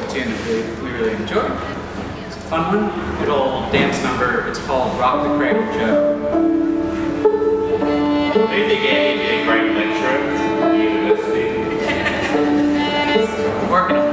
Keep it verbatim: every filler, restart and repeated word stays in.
tune that we, we really enjoy. It's a fun one, little dance number. It's called Rock the Cradle Joe. Do you think Andy did a great lecturer at the university? Working on it.